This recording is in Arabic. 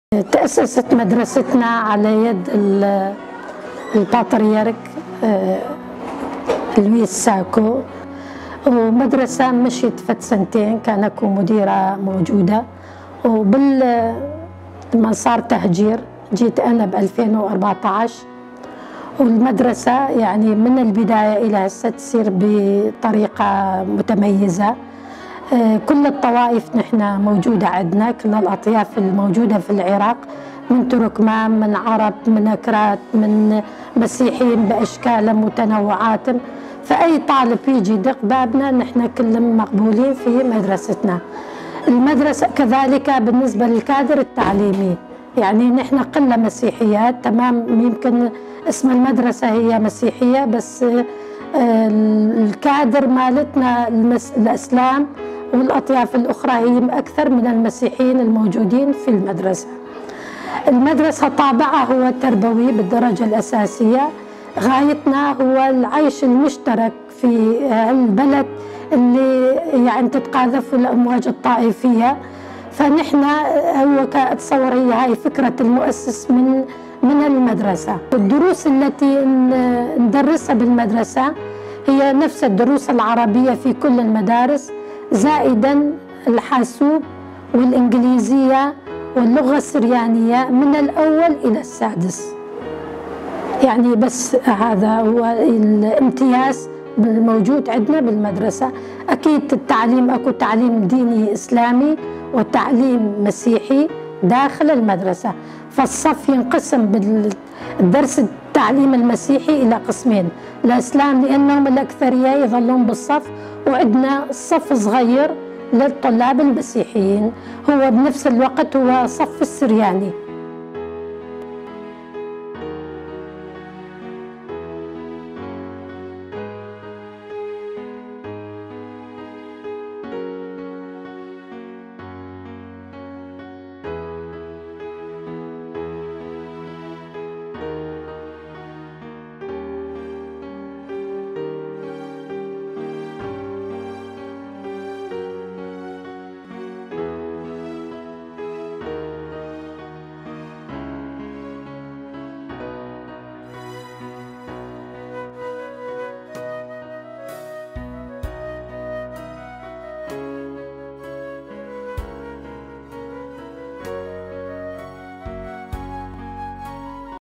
تأسست مدرستنا على يد البطريرك لويس ساكو، ومدرسة مشيت فت سنتين، كان اكو مديرة موجودة، لما صار تهجير جيت أنا ب2014، والمدرسة يعني من البداية إلى هسه تسير بطريقة متميزة. كل الطوائف نحن موجودة عندنا، كل الأطياف الموجودة في العراق، من تركمان، من عرب، من أكراد، من مسيحيين بأشكال متنوعات. فأي طالب يجي يدق بابنا نحن كلهم مقبولين في مدرستنا. المدرسة كذلك بالنسبة للكادر التعليمي، يعني نحن قلة مسيحيات، تمام، يمكن اسم المدرسة هي مسيحية، بس الكادر مالتنا الإسلام والأطياف الأخرى هي أكثر من المسيحيين الموجودين في المدرسة. المدرسة طابعها هو تربوي بالدرجة الأساسية، غايتنا هو العيش المشترك في البلد اللي يعني تتقاذف الأمواج الطائفية. فنحن هو كأتصور هي فكرة المؤسس من المدرسة. الدروس التي ندرسها بالمدرسة هي نفس الدروس العربية في كل المدارس، زائدا الحاسوب والإنجليزية واللغة السريانية من الأول إلى السادس. يعني بس هذا هو الامتياز الموجود عندنا بالمدرسة. أكيد التعليم أكو تعليم ديني إسلامي وتعليم مسيحي داخل المدرسة، فالصف ينقسم بالدرس التعليم المسيحي إلى قسمين، الإسلام لأنهم الأكثرية يظلون بالصف، وعندنا صف صغير للطلاب المسيحيين، هو بنفس الوقت هو صف السرياني.